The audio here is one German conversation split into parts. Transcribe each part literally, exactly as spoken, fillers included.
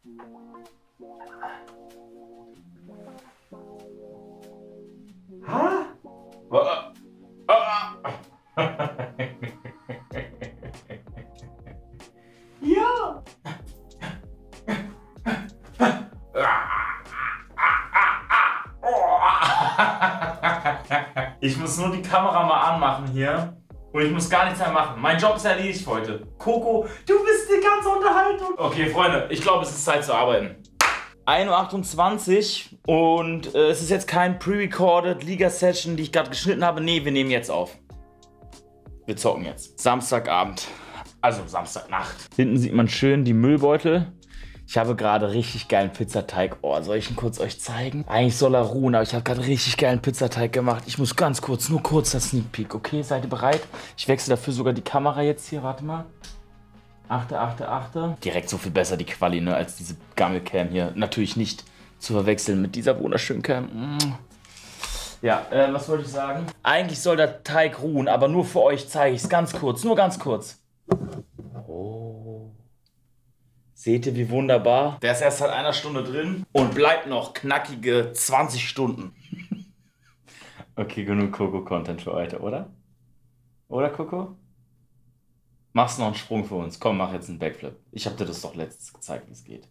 Ha? Ja. Ich muss nur die Kamera mal anmachen hier. Und ich muss gar nichts mehr machen. Mein Job ist erledigt für heute. Coco, du bist die ganze Unterhaltung. Okay, Freunde, ich glaube, es ist Zeit zu arbeiten. ein Uhr achtundzwanzig und äh, es ist jetzt kein pre-recorded Liga-Session, die ich gerade geschnitten habe. Nee, wir nehmen jetzt auf. Wir zocken jetzt. Samstagabend. Also Samstagnacht. Hinten sieht man schön die Müllbeutel. Ich habe gerade richtig geilen Pizzateig. Oh, soll ich ihn kurz euch zeigen? Eigentlich soll er ruhen, aber ich habe gerade richtig geilen Pizzateig gemacht. Ich muss ganz kurz, nur kurz das Sneak Peek. Okay, seid ihr bereit? Ich wechsle dafür sogar die Kamera jetzt hier. Warte mal. Achte, achte, achte. Direkt so viel besser die Quali, ne, als diese Gammelcam hier. Natürlich nicht zu verwechseln mit dieser wunderschönen Cam. Mm. Ja, äh, was wollte ich sagen? Eigentlich soll der Teig ruhen, aber nur für euch zeige ich es ganz kurz. Nur ganz kurz. Oh. Seht ihr, wie wunderbar? Der ist erst seit einer Stunde drin und bleibt noch knackige zwanzig Stunden. Okay, genug Coco-Content für heute, oder? Oder, Coco? Machst noch einen Sprung für uns. Komm, mach jetzt einen Backflip. Ich hab dir das doch letztens gezeigt, wie es geht.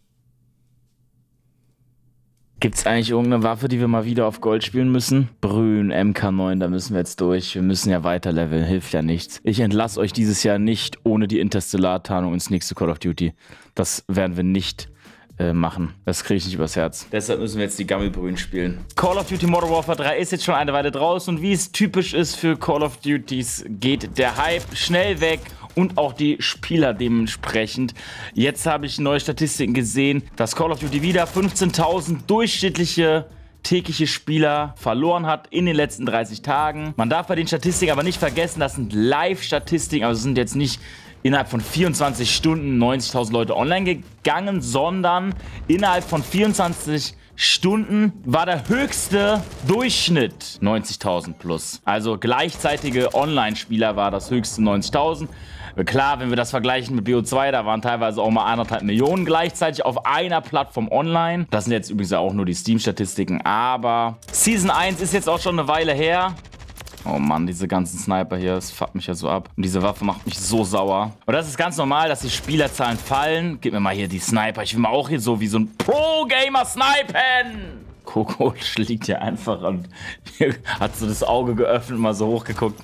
Gibt's eigentlich irgendeine Waffe, die wir mal wieder auf Gold spielen müssen? Brühen, M K neun, da müssen wir jetzt durch. Wir müssen ja weiter leveln, hilft ja nichts. Ich entlasse euch dieses Jahr nicht ohne die Interstellar-Tarnung ins nächste Call of Duty. Das werden wir nicht äh, machen. Das kriege ich nicht übers Herz. Deshalb müssen wir jetzt die Gammelbrühen spielen. Call of Duty Modern Warfare drei ist jetzt schon eine Weile draußen und wie es typisch ist für Call of Duties, geht der Hype schnell weg. Und auch die Spieler dementsprechend. Jetzt habe ich neue Statistiken gesehen, dass Call of Duty wieder fünfzehntausend durchschnittliche tägliche Spieler verloren hat in den letzten dreißig Tagen. Man darf bei den Statistiken aber nicht vergessen, das sind Live-Statistiken, also sind jetzt nicht innerhalb von vierundzwanzig Stunden neunzigtausend Leute online gegangen, sondern innerhalb von vierundzwanzig Stunden war der höchste Durchschnitt neunzigtausend plus. Also gleichzeitige Online-Spieler war das höchste neunzigtausend. Klar, wenn wir das vergleichen mit B O zwei, da waren teilweise auch mal anderthalb Millionen gleichzeitig auf einer Plattform online. Das sind jetzt übrigens auch nur die Steam-Statistiken, aber Season eins ist jetzt auch schon eine Weile her. Oh Mann, diese ganzen Sniper hier, das fuckt mich ja so ab. Und diese Waffe macht mich so sauer. Und das ist ganz normal, dass die Spielerzahlen fallen. Gib mir mal hier die Sniper. Ich will mal auch hier so wie so ein Pro-Gamer snipen. Coco liegt hier einfach und hat so das Auge geöffnet und mal so hochgeguckt.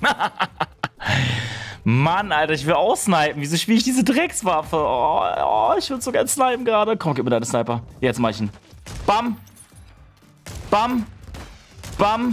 Mann, Alter, ich will auch snipen. Wieso spiele ich diese Dreckswaffe? Oh, oh, ich will so gern snipen gerade. Komm, gib mir deine Sniper. Jetzt mach ich ihn. Bam. Bam. Bam.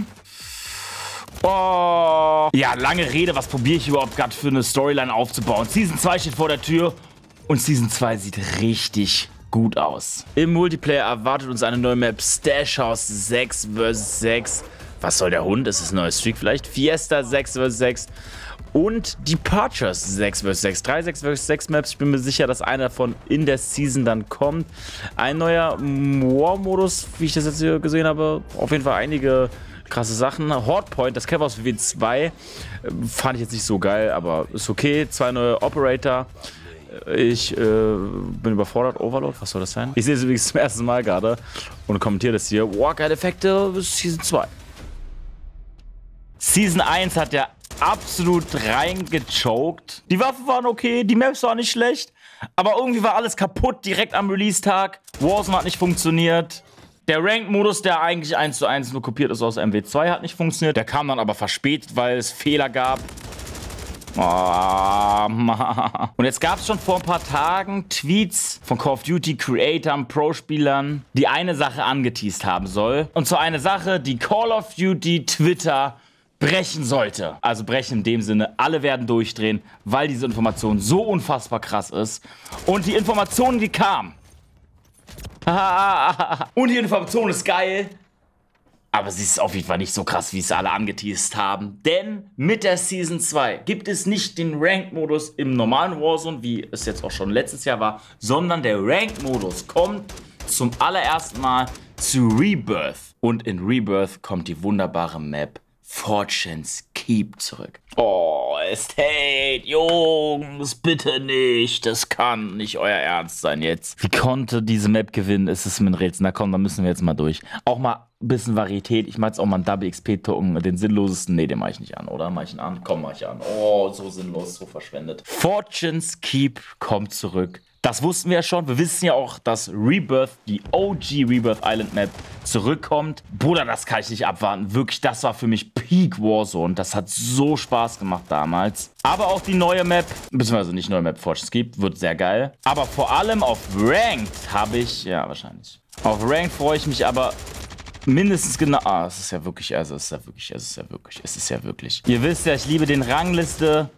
Oh. Ja, lange Rede. Was probiere ich überhaupt gerade für eine Storyline aufzubauen? Season zwei steht vor der Tür und Season zwei sieht richtig gut aus. Im Multiplayer erwartet uns eine neue Map. Stash House sechs versus sechs. Was soll der Hund? Ist es ein neues Streak vielleicht? Fiesta sechs versus sechs. Und Departures sechs versus sechs. Drei sechs versus sechs Maps. Ich bin mir sicher, dass einer davon in der Season dann kommt. Ein neuer War-Modus, wie ich das jetzt hier gesehen habe. Auf jeden Fall einige krasse Sachen. Hardpoint, das Cap aus W W zwei, fand ich jetzt nicht so geil, aber ist okay. Zwei neue Operator. Ich äh, bin überfordert. Overload, was soll das sein? Ich sehe es übrigens zum ersten Mal gerade und kommentiere das hier. Wow, geile Effekte, Season zwei. Season eins hat ja absolut reingechoked. Die Waffen waren okay, die Maps waren nicht schlecht, aber irgendwie war alles kaputt direkt am Release-Tag. Warzone hat nicht funktioniert. Der Ranked-Modus, der eigentlich eins zu eins nur kopiert ist aus M W zwei, hat nicht funktioniert. Der kam dann aber verspätet, weil es Fehler gab. Oh, Mann. Und jetzt gab es schon vor ein paar Tagen Tweets von Call of Duty Creatern, Pro-Spielern, die eine Sache angeteased haben soll. Und zwar eine Sache, die Call of Duty Twitter brechen sollte. Also brechen in dem Sinne, alle werden durchdrehen, weil diese Information so unfassbar krass ist. Und die Information, die kam. Und die Information ist geil. Aber sie ist auf jeden Fall nicht so krass, wie es alle angeteased haben. Denn mit der Season zwei gibt es nicht den Ranked-Modus im normalen Warzone, wie es jetzt auch schon letztes Jahr war, sondern der Ranked-Modus kommt zum allerersten Mal zu Rebirth. Und in Rebirth kommt die wunderbare Map Fortune's Keep zurück. Oh, Estate, Jungs, bitte nicht. Das kann nicht euer Ernst sein jetzt. Wie konnte diese Map gewinnen? Es ist mir ein Rätsel. Na komm, da müssen wir jetzt mal durch. Auch mal ein bisschen Varietät. Ich mach jetzt auch mal einen Double X P-Token. Den sinnlosesten. Nee, den mach ich nicht an, oder? Mach ich ihn an? Komm, mach ich an. Oh, so sinnlos, so verschwendet. Fortune's Keep kommt zurück. Das wussten wir ja schon. Wir wissen ja auch, dass Rebirth, die O G Rebirth Island Map, zurückkommt. Bruder, das kann ich nicht abwarten. Wirklich, das war für mich Peak Warzone. Das hat so Spaß gemacht damals. Aber auch die neue Map, beziehungsweise nicht neue Map, Fortune's Keep, wird sehr geil. Aber vor allem auf Ranked habe ich, ja, wahrscheinlich. Auf Ranked freue ich mich aber mindestens genau. Ah, es ist ja wirklich, also es ist ja wirklich, es ist ja wirklich, es ist ja wirklich. Ihr wisst ja, ich liebe den Rangliste.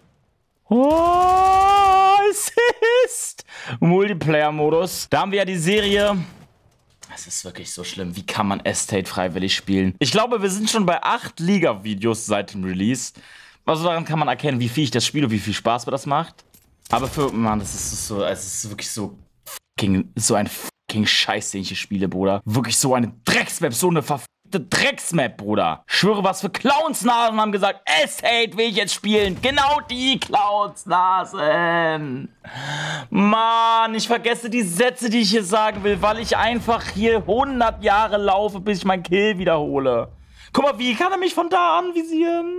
Oh, Assist! Multiplayer-Modus. Da haben wir ja die Serie. Es ist wirklich so schlimm. Wie kann man Estate freiwillig spielen? Ich glaube, wir sind schon bei acht Liga-Videos seit dem Release. Also daran kann man erkennen, wie viel ich das spiele und wie viel Spaß mir das macht. Aber für, Mann, das ist so, es ist wirklich so fucking, so ein fucking Scheiß, den ich hier spiele, Bruder. Wirklich so eine Drecksmap, so eine verfickte Drecksmap, Bruder. Ich schwöre, was für Clownsnasen haben gesagt, Estate will ich jetzt spielen. Genau die Clownsnasen. Mann, ich vergesse die Sätze, die ich hier sagen will, weil ich einfach hier hundert Jahre laufe, bis ich meinen Kill wiederhole. Guck mal, wie kann er mich von da anvisieren?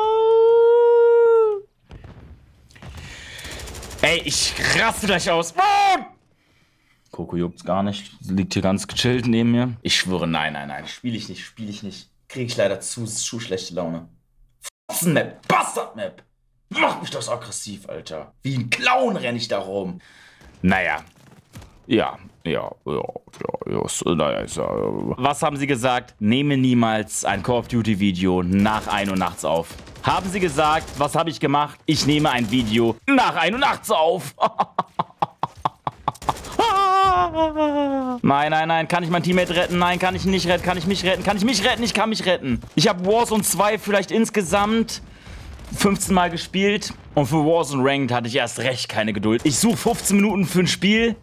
Ey, ich raste gleich aus. Coco juckt's gar nicht. Sie liegt hier ganz gechillt neben mir. Ich schwöre, nein, nein, nein. Spiele ich nicht, spiele ich nicht. Kriege ich leider zu, zu schlechte Laune. Fotzen-Map, Bastard-Map. Macht mich das aggressiv, Alter. Wie ein Clown renne ich da rum. Naja. Ja, ja, ja, ja, ja, so, naja, ist ja. Was haben sie gesagt? Nehme niemals ein Call of Duty Video nach ein Uhr nachts auf. Haben sie gesagt, was habe ich gemacht? Ich nehme ein Video nach ein Uhr nachts auf. Nein, nein, nein. Kann ich mein Teammate retten? Nein, kann ich nicht retten. Kann ich mich retten? Kann ich mich retten? Ich kann mich retten. Ich habe Warzone zwei vielleicht insgesamt fünfzehn Mal gespielt. Und für Warzone Ranked hatte ich erst recht keine Geduld. Ich suche fünfzehn Minuten für ein Spiel.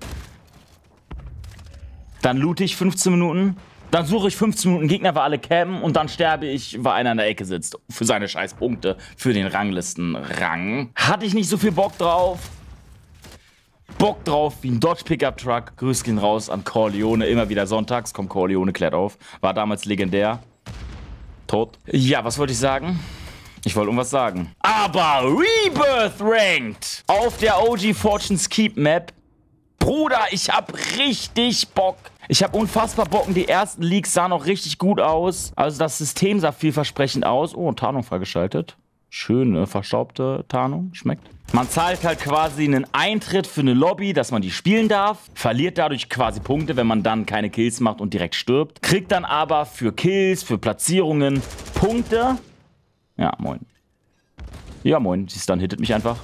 Dann loote ich fünfzehn Minuten. Dann suche ich fünfzehn Minuten Gegner, weil alle campen. Und dann sterbe ich, weil einer in der Ecke sitzt. Für seine scheiß Punkte. Für den Ranglistenrang. Hatte ich nicht so viel Bock drauf. Bock drauf wie ein Dodge Pickup Truck. Grüß gehen raus an Corleone. Immer wieder sonntags kommt Corleone, klärt auf. War damals legendär. Tot. Ja, was wollte ich sagen? Ich wollte irgendwas sagen. Aber Rebirth Ranked auf der O G Fortune's Keep Map. Bruder, ich hab richtig Bock. Ich hab unfassbar Bock. Und die ersten Leaks sahen auch richtig gut aus. Also das System sah vielversprechend aus. Oh, Tarnung freigeschaltet. Schöne, verstaubte Tarnung. Schmeckt. Man zahlt halt quasi einen Eintritt für eine Lobby, dass man die spielen darf. Verliert dadurch quasi Punkte, wenn man dann keine Kills macht und direkt stirbt. Kriegt dann aber für Kills, für Platzierungen Punkte. Ja, moin. Ja, moin. Siehst du, dann hittet mich einfach.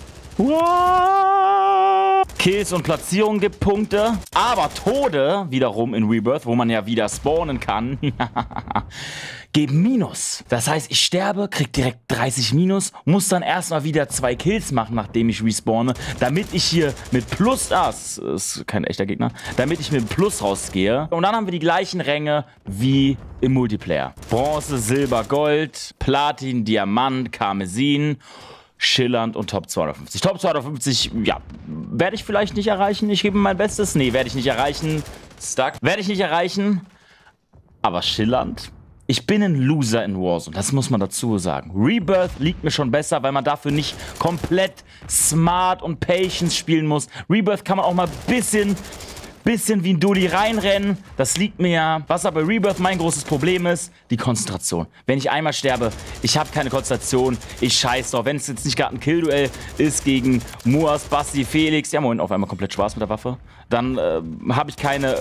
Kills und Platzierungen gibt Punkte. Aber Tode, wiederum in Rebirth, wo man ja wieder spawnen kann, geben Minus. Das heißt, ich sterbe, krieg direkt dreißig Minus, muss dann erstmal wieder zwei Kills machen, nachdem ich respawne, damit ich hier mit Plus, ah, das ist kein echter Gegner, damit ich mit Plus rausgehe. Und dann haben wir die gleichen Ränge wie im Multiplayer. Bronze, Silber, Gold, Platin, Diamant, Karmesin, schillernd und Top zweihundertfünfzig. Top zweihundertfünfzig, ja, werde ich vielleicht nicht erreichen. Ich gebe mein Bestes. Nee, werde ich nicht erreichen. Stuck. Werde ich nicht erreichen. Aber schillernd. Ich bin ein Loser in Warzone, das muss man dazu sagen. Rebirth liegt mir schon besser, weil man dafür nicht komplett smart und Patience spielen muss. Rebirth kann man auch mal ein bisschen, bisschen wie ein Dulli reinrennen. Das liegt mir ja. Was aber bei Rebirth mein großes Problem ist, die Konzentration. Wenn ich einmal sterbe, ich habe keine Konzentration, ich scheiß drauf. Wenn es jetzt nicht gerade ein Kill-Duell ist gegen Muas, Basti, Felix, ja moin, auf einmal komplett Spaß mit der Waffe, dann äh, habe ich keine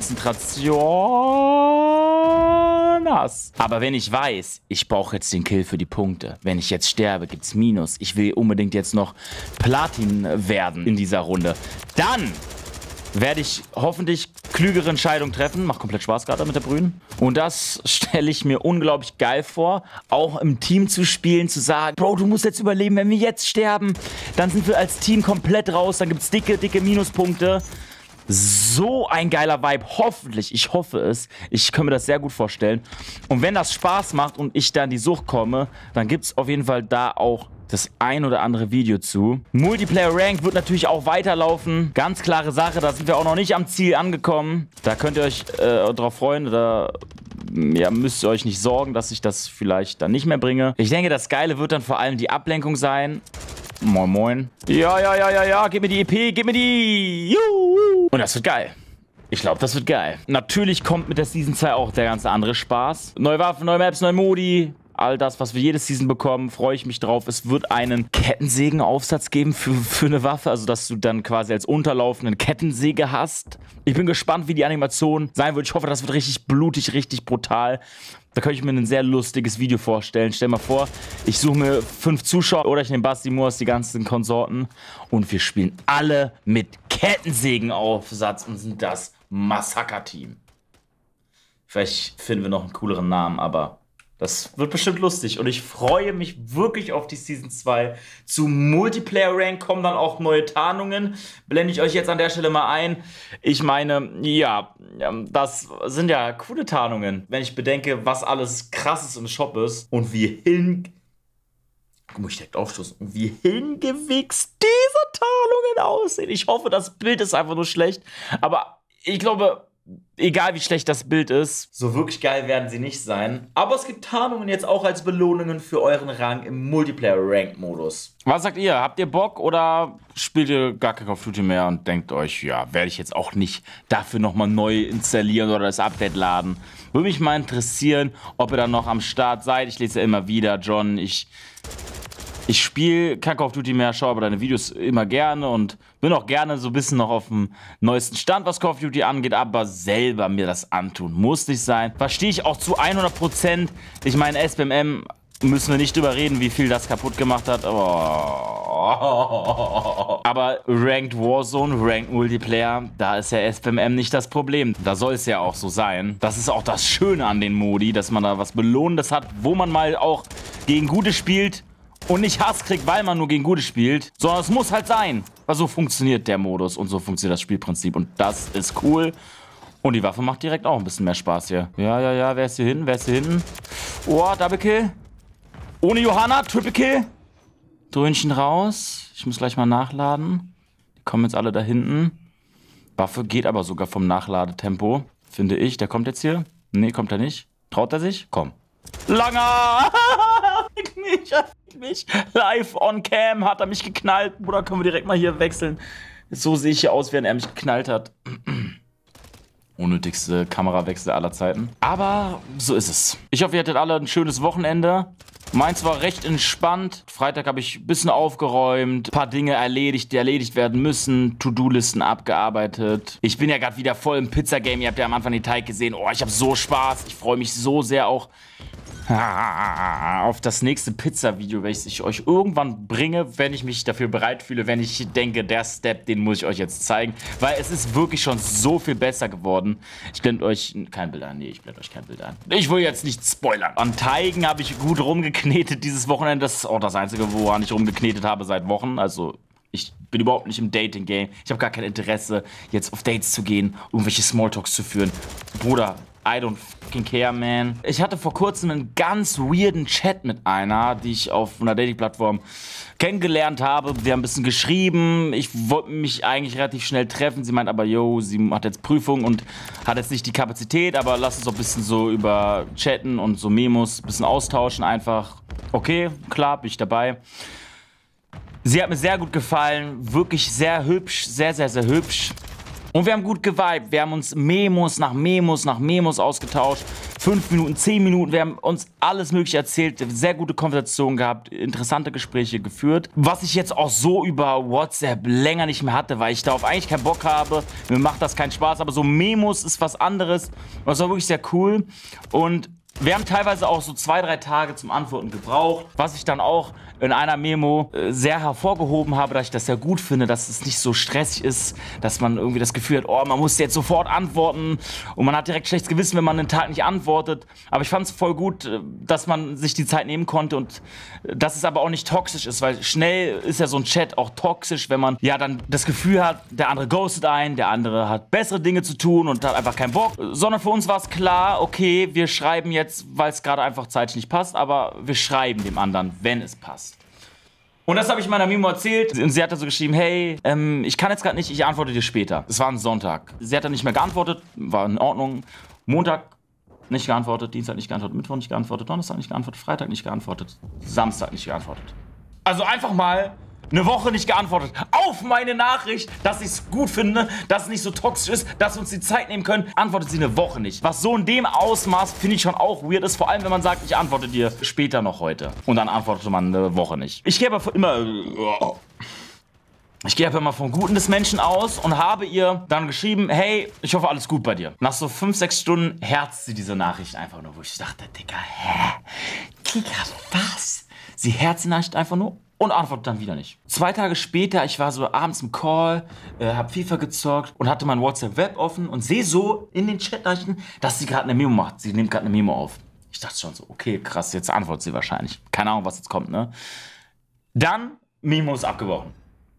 Konzentration. Nass. Aber wenn ich weiß, ich brauche jetzt den Kill für die Punkte, wenn ich jetzt sterbe, gibt's Minus, ich will unbedingt jetzt noch Platin werden in dieser Runde, dann werde ich hoffentlich klügere Entscheidungen treffen. Macht komplett Spaß gerade mit der Brühen. Und das stelle ich mir unglaublich geil vor, auch im Team zu spielen, zu sagen, Bro, du musst jetzt überleben, wenn wir jetzt sterben, dann sind wir als Team komplett raus, dann gibt es dicke, dicke Minuspunkte. So ein geiler Vibe, hoffentlich, ich hoffe es. Ich kann mir das sehr gut vorstellen. Und wenn das Spaß macht und ich da in die Sucht komme, dann gibt es auf jeden Fall da auch das ein oder andere Video zu. Multiplayer Rank wird natürlich auch weiterlaufen. Ganz klare Sache, da sind wir auch noch nicht am Ziel angekommen. Da könnt ihr euch äh, drauf freuen, da ja, müsst ihr euch nicht sorgen, dass ich das vielleicht dann nicht mehr bringe. Ich denke, das Geile wird dann vor allem die Ablenkung sein. Moin, moin. Ja, ja, ja, ja, ja, gib mir die E P, gib mir die. Juhu. Und das wird geil. Ich glaube, das wird geil. Natürlich kommt mit der Season zwei auch der ganze andere Spaß. Neue Waffen, neue Maps, neue Modi. All das, was wir jede Season bekommen, freue ich mich drauf. Es wird einen Kettensägenaufsatz geben für, für eine Waffe. Also, dass du dann quasi als unterlaufenden Kettensäge hast. Ich bin gespannt, wie die Animation sein wird. Ich hoffe, das wird richtig blutig, richtig brutal. Da könnte ich mir ein sehr lustiges Video vorstellen. Stell mal vor, ich suche mir fünf Zuschauer oder ich nehme Basti Moors, die ganzen Konsorten. Und wir spielen alle mit Kettensägenaufsatz und sind das Massaker-Team. Vielleicht finden wir noch einen cooleren Namen, aber das wird bestimmt lustig. Und ich freue mich wirklich auf die Season zwei. Zu Multiplayer Rank kommen dann auch neue Tarnungen. Blende ich euch jetzt an der Stelle mal ein. Ich meine, ja, das sind ja coole Tarnungen. Wenn ich bedenke, was alles krasses im Shop ist und wie hin... muss ich direkt aufstoßen. Und wie hingewichst diese Tarnungen aussehen. Ich hoffe, das Bild ist einfach nur schlecht. Aber ich glaube... egal wie schlecht das Bild ist, so wirklich geil werden sie nicht sein. Aber es gibt Tarnungen jetzt auch als Belohnungen für euren Rang im Multiplayer-Rank-Modus. Was sagt ihr? Habt ihr Bock oder spielt ihr gar kein Call of Duty mehr und denkt euch, ja, werde ich jetzt auch nicht dafür nochmal neu installieren oder das Update laden? Würde mich mal interessieren, ob ihr dann noch am Start seid. Ich lese ja immer wieder, John, ich... Ich spiele kein Call of Duty mehr, schaue aber deine Videos immer gerne und bin auch gerne so ein bisschen noch auf dem neuesten Stand, was Call of Duty angeht, aber selber mir das antun muss nicht sein. Verstehe ich auch zu hundert Prozent. Ich meine, S B M M müssen wir nicht drüber reden, wie viel das kaputt gemacht hat. Oh. Aber Ranked Warzone, Ranked Multiplayer, da ist ja S B M M nicht das Problem. Da soll es ja auch so sein. Das ist auch das Schöne an den Modi, dass man da was Belohnendes hat, wo man mal auch gegen Gute spielt. Und nicht Hass kriegt, weil man nur gegen Gute spielt, sondern es muss halt sein. Weil so funktioniert der Modus und so funktioniert das Spielprinzip. Und das ist cool. Und die Waffe macht direkt auch ein bisschen mehr Spaß hier. Ja, ja, ja, wer ist hier hinten? Wer ist hier hinten? Oh, Double Kill. Ohne Johanna, Triple Kill. Dröhnchen raus. Ich muss gleich mal nachladen. Die kommen jetzt alle da hinten. Waffe geht aber sogar vom Nachladetempo, finde ich. Der kommt jetzt hier. Nee, kommt er nicht. Traut er sich? Komm. Langer! mich, mich. Live on cam hat er mich geknallt. Bruder, können wir direkt mal hier wechseln. So sehe ich hier aus, während er mich geknallt hat. Unnötigste Kamerawechsel aller Zeiten. Aber so ist es. Ich hoffe, ihr hattet alle ein schönes Wochenende. Meins war recht entspannt. Freitag habe ich ein bisschen aufgeräumt, ein paar Dinge erledigt, die erledigt werden müssen, To-Do-Listen abgearbeitet. Ich bin ja gerade wieder voll im Pizza-Game. Ihr habt ja am Anfang den Teig gesehen. Oh, ich habe so Spaß. Ich freue mich so sehr auch auf das nächste Pizza-Video, welches ich euch irgendwann bringe, wenn ich mich dafür bereit fühle, wenn ich denke, der Step, den muss ich euch jetzt zeigen, weil es ist wirklich schon so viel besser geworden. Ich blende euch kein Bild ein, nee, ich blende euch kein Bild ein. Ich will jetzt nicht spoilern. An Teigen habe ich gut rumgeknetet dieses Wochenende, das ist auch das einzige, woran ich rumgeknetet habe seit Wochen, also ich bin überhaupt nicht im Dating-Game, ich habe gar kein Interesse, jetzt auf Dates zu gehen, irgendwelche Smalltalks zu führen. Bruder, I don't fucking care, man. Ich hatte vor kurzem einen ganz weirden Chat mit einer, die ich auf einer Dating-Plattform kennengelernt habe. Wir haben ein bisschen geschrieben. Ich wollte mich eigentlich relativ schnell treffen. Sie meint aber, yo, sie hat jetzt Prüfung und hat jetzt nicht die Kapazität, aber lass uns doch ein bisschen so über chatten und so Memos ein bisschen austauschen einfach. Okay, klar, bin ich dabei. Sie hat mir sehr gut gefallen. Wirklich sehr hübsch, sehr, sehr, sehr hübsch. Und wir haben gut geweibt. Wir haben uns Memos nach Memos nach Memos ausgetauscht. Fünf Minuten, zehn Minuten. Wir haben uns alles Mögliche erzählt. Sehr gute Konversationen gehabt. Interessante Gespräche geführt. Was ich jetzt auch so über WhatsApp länger nicht mehr hatte, weil ich darauf eigentlich keinen Bock habe. Mir macht das keinen Spaß. Aber so Memos ist was anderes. Das war wirklich sehr cool. Und Wir haben teilweise auch so zwei, drei Tage zum Antworten gebraucht, was ich dann auch in einer Memo äh, sehr hervorgehoben habe, dass ich das sehr gut finde, dass es nicht so stressig ist, dass man irgendwie das Gefühl hat, oh, man muss jetzt sofort antworten und man hat direkt schlechtes Gewissen, wenn man einen Tag nicht antwortet. Aber ich fand es voll gut, dass man sich die Zeit nehmen konnte und dass es aber auch nicht toxisch ist, weil schnell ist ja so ein Chat auch toxisch, wenn man ja dann das Gefühl hat, der andere ghostet einen, der andere hat bessere Dinge zu tun und hat einfach keinen Bock. Sondern für uns war es klar, okay, wir schreiben jetzt, weil es gerade einfach zeitlich nicht passt, aber wir schreiben dem anderen, wenn es passt. Und das habe ich meiner Mimo erzählt und sie hat dann so geschrieben, hey, ähm, ich kann jetzt gerade nicht, ich antworte dir später. Es war ein Sonntag. Sie hat dann nicht mehr geantwortet, war in Ordnung. Montag nicht geantwortet, Dienstag nicht geantwortet, Mittwoch nicht geantwortet, Donnerstag nicht geantwortet, Freitag nicht geantwortet, Samstag nicht geantwortet. Also einfach mal eine Woche nicht geantwortet auf meine Nachricht, dass ich es gut finde, dass es nicht so toxisch ist, dass wir uns die Zeit nehmen können, antwortet sie eine Woche nicht. Was so in dem Ausmaß, finde ich schon auch weird ist, vor allem wenn man sagt, ich antworte dir später noch heute. Und dann antwortet man eine Woche nicht. Ich gehe aber immer... Ich gehe aber immer vom Guten des Menschen aus und habe ihr dann geschrieben, hey, ich hoffe, alles gut bei dir. Nach so fünf, sechs Stunden herzt sie diese Nachricht einfach nur, wo ich dachte, Digga, hä? Digga, was? Sie herzt die Nachricht einfach nur und antwortet dann wieder nicht. Zwei Tage später, ich war so abends im Call, äh, hab FIFA gezockt und hatte mein WhatsApp-Web offen und sehe so in den Chat-Nachrichten, dass sie gerade eine Memo macht. Sie nimmt gerade eine Memo auf. Ich dachte schon so, okay, krass, jetzt antwortet sie wahrscheinlich. Keine Ahnung, was jetzt kommt, ne? Dann, Memo ist abgebrochen.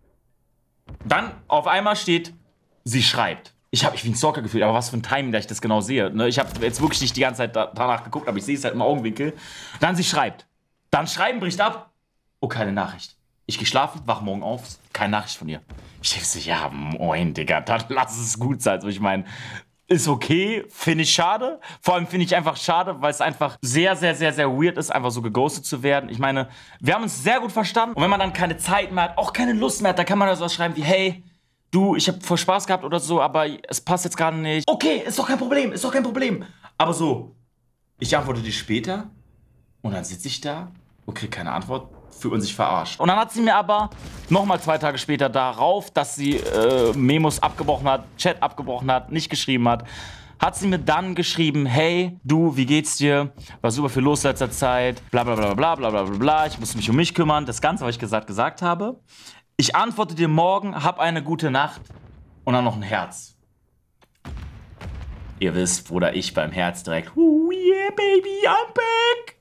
Dann auf einmal steht, sie schreibt. Ich habe mich wie ein Stalker gefühlt, aber was für ein Timing, dass ich das genau sehe. Ne? Ich habe jetzt wirklich nicht die ganze Zeit da, danach geguckt, aber ich sehe es halt im Augenwinkel. Dann sie schreibt. Dann schreiben bricht ab. Oh, keine Nachricht. Ich gehe schlafen, wach morgen auf, keine Nachricht von ihr. Ich denke so, ja, moin, Digga, dann lass es gut sein. Also ich meine, ist okay, finde ich schade. Vor allem finde ich einfach schade, weil es einfach sehr, sehr, sehr, sehr weird ist, einfach so geghostet zu werden. Ich meine, wir haben uns sehr gut verstanden. Und wenn man dann keine Zeit mehr hat, auch keine Lust mehr hat, dann kann man da sowas schreiben wie, hey, du, ich habe voll Spaß gehabt oder so, aber es passt jetzt gerade nicht. Okay, ist doch kein Problem, ist doch kein Problem. Aber so, ich antworte dir später und dann sitze ich da und kriege keine Antwort. Fühlt man sich verarscht. Und dann hat sie mir aber nochmal zwei Tage später darauf, dass sie äh, Memos abgebrochen hat, Chat abgebrochen hat, nicht geschrieben hat, hat sie mir dann geschrieben, hey, du, wie geht's dir? War super viel los letzter Zeit, bla bla bla bla bla bla bla bla, ich muss mich um mich kümmern, das Ganze, was ich gesagt, gesagt habe. Ich antworte dir morgen, hab eine gute Nacht und dann noch ein Herz. Ihr wisst, Bruder, ich beim Herz direkt, oh yeah, baby, I'm back.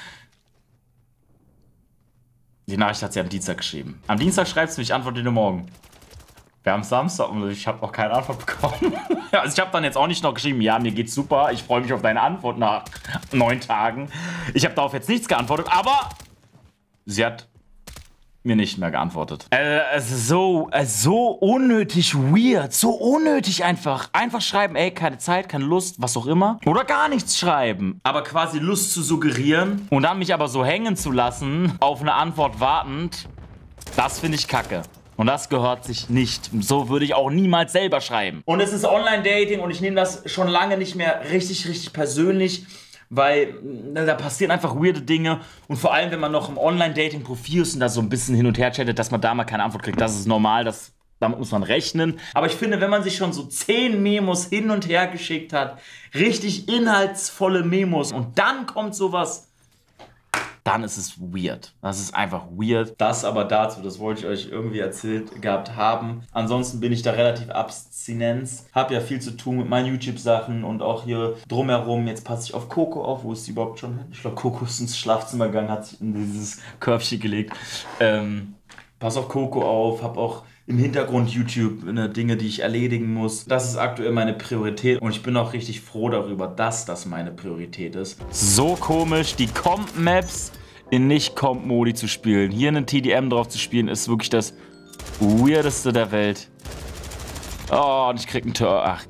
Die Nachricht hat sie am Dienstag geschrieben. Am Dienstag schreibt sie mich, ich antworte dir morgen. Wir haben Samstag und ich habe noch keine Antwort bekommen. Also ich habe dann jetzt auch nicht noch geschrieben, ja, mir geht's super, ich freue mich auf deine Antwort nach neun Tagen. Ich habe darauf jetzt nichts geantwortet, aber sie hat mir nicht mehr geantwortet. Äh, es ist so, äh, so unnötig weird, so unnötig einfach. Einfach schreiben, ey, keine Zeit, keine Lust, was auch immer. Oder gar nichts schreiben. Aber quasi Lust zu suggerieren und dann mich aber so hängen zu lassen, auf eine Antwort wartend, das finde ich kacke. Und das gehört sich nicht. So würde ich auch niemals selber schreiben. Und es ist Online-Dating und ich nehme das schon lange nicht mehr richtig, richtig persönlich. Weil da passieren einfach weirde Dinge und vor allem, wenn man noch im Online-Dating-Profil ist und da so ein bisschen hin und her chattet, dass man da mal keine Antwort kriegt, das ist normal, das, damit muss man rechnen. Aber ich finde, wenn man sich schon so zehn Memos hin und her geschickt hat, richtig inhaltsvolle Memos und dann kommt sowas, dann ist es weird. Das ist einfach weird. Das aber dazu, das wollte ich euch irgendwie erzählt gehabt haben. Ansonsten bin ich da relativ abstinent. Hab ja viel zu tun mit meinen YouTube-Sachen und auch hier drumherum. Jetzt passe ich auf Coco auf. Wo ist die überhaupt schon hin? Ich glaube, Coco ist ins Schlafzimmer gegangen, hat sich in dieses Körbchen gelegt. Ähm, pass auf Coco auf, hab auch im Hintergrund YouTube, ne, Dinge, die ich erledigen muss. Das ist aktuell meine Priorität und ich bin auch richtig froh darüber, dass das meine Priorität ist. So komisch, die Comp-Maps in Nicht-Comp-Modi zu spielen. Hier einen T D M drauf zu spielen, ist wirklich das Weirdeste der Welt. Oh, und ich krieg ein Tor. Ach,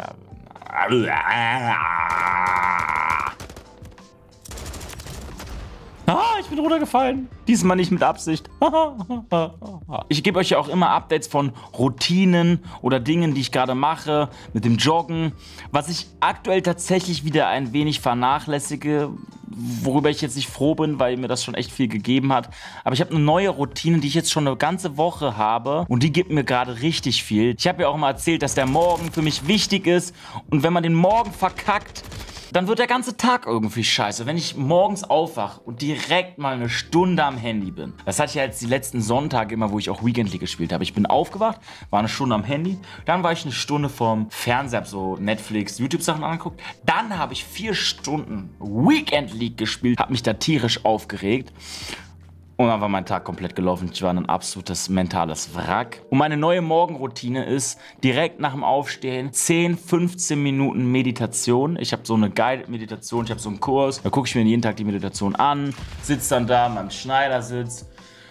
Ah, ich bin runtergefallen. Diesmal nicht mit Absicht. Ich gebe euch ja auch immer Updates von Routinen oder Dingen, die ich gerade mache, mit dem Joggen. Was ich aktuell tatsächlich wieder ein wenig vernachlässige, worüber ich jetzt nicht froh bin, weil mir das schon echt viel gegeben hat. Aber ich habe eine neue Routine, die ich jetzt schon eine ganze Woche habe und die gibt mir gerade richtig viel. Ich habe ja auch immer erzählt, dass der Morgen für mich wichtig ist und wenn man den Morgen verkackt, dann wird der ganze Tag irgendwie scheiße. Wenn ich morgens aufwache und direkt mal eine Stunde am Handy bin. Das hatte ich ja jetzt die letzten Sonntage immer, wo ich auch Weekend League gespielt habe. Ich bin aufgewacht, war eine Stunde am Handy, dann war ich eine Stunde vorm Fernseher, hab so Netflix, YouTube-Sachen angeguckt. Dann habe ich vier Stunden Weekend League gespielt, habe mich da tierisch aufgeregt. Und dann war mein Tag komplett gelaufen. Ich war ein absolutes mentales Wrack. Und meine neue Morgenroutine ist, direkt nach dem Aufstehen, zehn, fünfzehn Minuten Meditation. Ich habe so eine Guided Meditation, ich habe so einen Kurs. Da gucke ich mir jeden Tag die Meditation an, sitze dann da in meinem Schneidersitz,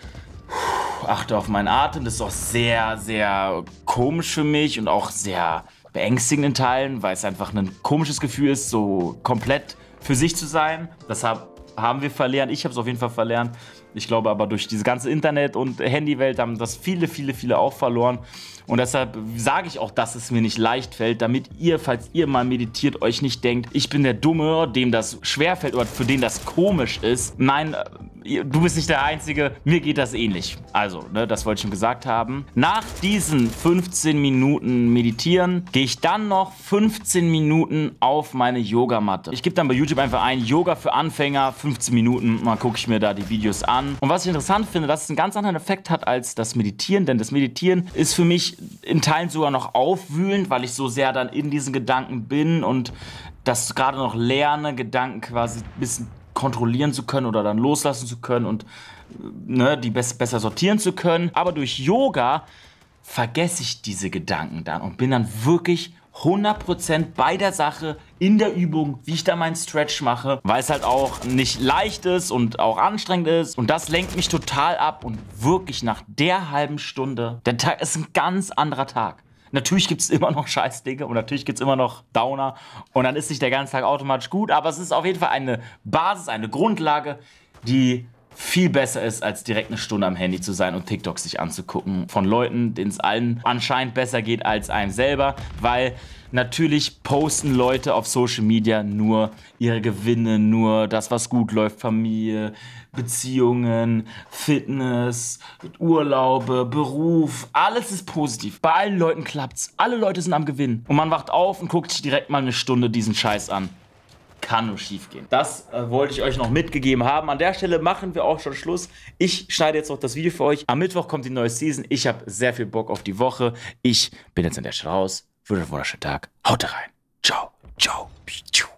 achte auf meinen Atem. Das ist auch sehr, sehr komisch für mich und auch sehr beängstigend in Teilen, weil es einfach ein komisches Gefühl ist, so komplett für sich zu sein. Deshalb haben wir verlernt. Ich habe es auf jeden Fall verlernt. Ich glaube aber, durch diese ganze Internet- und Handywelt haben das viele, viele, viele auch verloren. Und deshalb sage ich auch, dass es mir nicht leicht fällt, damit ihr, falls ihr mal meditiert, euch nicht denkt, ich bin der Dumme, dem das schwerfällt oder für den das komisch ist. Nein, du bist nicht der Einzige, mir geht das ähnlich. Also, ne, das wollte ich schon gesagt haben. Nach diesen fünfzehn Minuten Meditieren gehe ich dann noch fünfzehn Minuten auf meine Yogamatte. Ich gebe dann bei YouTube einfach ein, Yoga für Anfänger, fünfzehn Minuten, mal gucke ich mir da die Videos an. Und was ich interessant finde, dass es einen ganz anderen Effekt hat als das Meditieren, denn das Meditieren ist für mich in Teilen sogar noch aufwühlend, weil ich so sehr dann in diesen Gedanken bin und das gerade noch lerne, Gedanken quasi ein bisschen kontrollieren zu können oder dann loslassen zu können und ne, die best besser sortieren zu können. Aber durch Yoga vergesse ich diese Gedanken dann und bin dann wirklich hundert Prozent bei der Sache, in der Übung, wie ich da meinen Stretch mache, weil es halt auch nicht leicht ist und auch anstrengend ist. Und das lenkt mich total ab und wirklich nach der halben Stunde, der Tag ist ein ganz anderer Tag. Natürlich gibt es immer noch Scheißdinge und natürlich gibt es immer noch Downer und dann ist nicht der ganze Tag automatisch gut, aber es ist auf jeden Fall eine Basis, eine Grundlage, die viel besser ist, als direkt eine Stunde am Handy zu sein und TikToks sich anzugucken von Leuten, denen es allen anscheinend besser geht als einem selber, weil natürlich posten Leute auf Social Media nur ihre Gewinne, nur das, was gut läuft, Familie, Beziehungen, Fitness, Urlaube, Beruf, alles ist positiv. Bei allen Leuten klappt's, alle Leute sind am Gewinn und man wacht auf und guckt sich direkt mal eine Stunde diesen Scheiß an. Kann nur schief gehen. Das äh, wollte ich euch noch mitgegeben haben. An der Stelle machen wir auch schon Schluss. Ich schneide jetzt noch das Video für euch. Am Mittwoch kommt die neue Season. Ich habe sehr viel Bock auf die Woche. Ich bin jetzt an der Stelle raus. Wünsche einen wunderschönen Tag. Haut rein. Ciao. Ciao.